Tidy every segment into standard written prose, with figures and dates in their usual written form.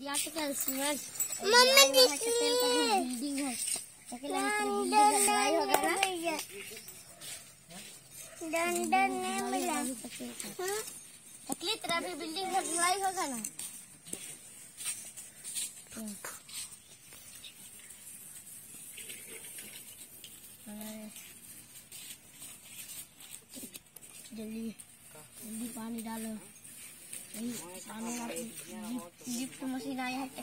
Article cement mummy building है होगा ना डंडन नहीं मिला तरह भी बिल्डिंग का ढलाई होगा ना। जल्दी जल्दी पानी डालो। लिफ्ट मशीन आया है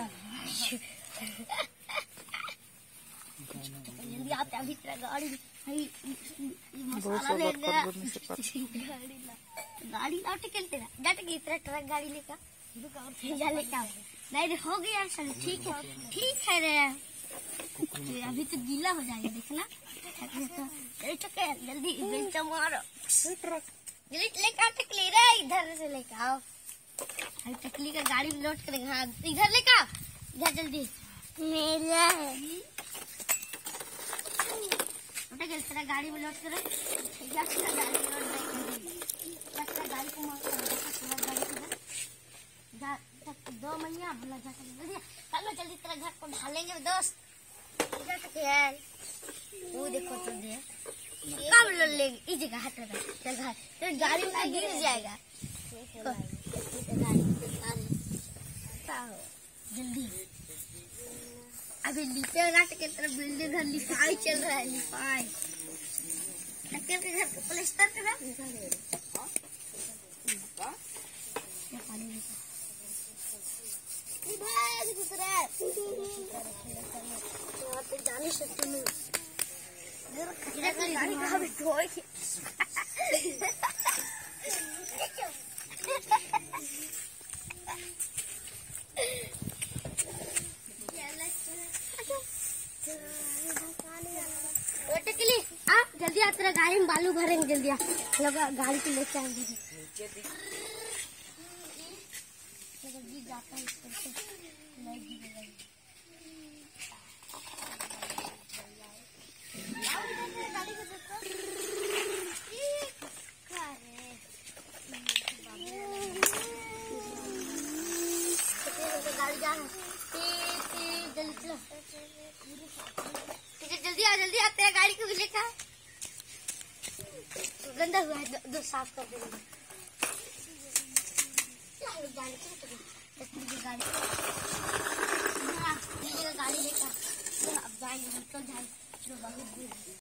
जल्दी आते अभी तरह गाड़ी गाड़ी लौट के जट गई तरह ट्रक गाड़ी लेकर नहीं हो गया चल ठीक है रे अभी तो गीला हो जाएगा देखना। जल्दी मारो जल्दी लेकर टकली रे इधर से लेकर आओ टकली का गाड़ी में लोड करेंगे। हाँ इधर लेकर इधर जल्दी मेरा तेरा गाड़ी में लोड करे गाड़ी को दो मैया बोला चलो जल्दी तेरा घर को ढालेंगे दोस्त। वो देखो तो दे कब ले इस जगह हाथ लगा चल घर तो गाड़ी में गिर जाएगा। जल्दी अभी लिपे के तरफ बिल्डिंग लिपाई चल रहा है लिपाई के घर को प्लास्टर करा जाने सकते गाड़ी का भी धोए जल्दी आ तेरा गाड़ी में बालू भरेंगे जल्दी आ गाड़ी को लेके आएंगे जाता है जल्दी आते हैं गाड़ी को भी लेकर गंदा हुआ है दो साफ कर देंगे गाड़ी लेकर अब जाएंगे निकल जाएंगे।